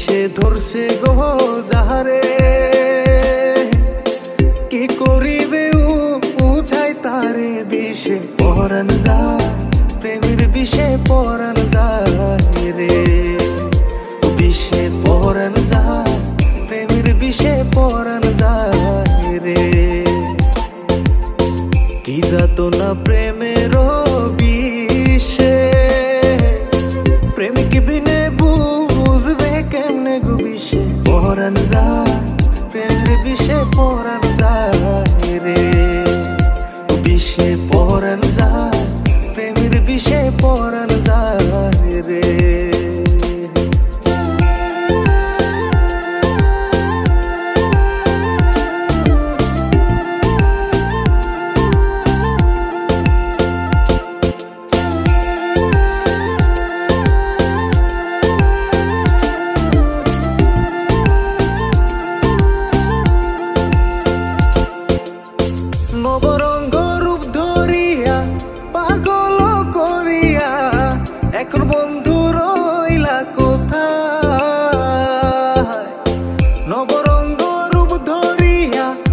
বিষে ধরছে গো যাহারে, কি করিবে বুঝাই তারে। বিষে পরাণ যায়, প্রেমের বিষে পরাণ যায় রে। বিষে পরাণ যায়, প্রেমের বিষে পরাণ যায় রে। কি যাতনা প্রেমের বিষে, প্রেমিক বিনে বুঝবে কেমনে গো। বিষে পরাণ যায়, প্রেমের বিষে পরাণ যায় রে। বিষে পরাণ যায়, প্রেমের বিষে পরাণ যায় রে। নবরঙ্গ রূপ ধরিয়া পাগল করিয়া এখন বন্ধু রইলা কোথায়। নবরঙ্গ রূপ ধরিয়া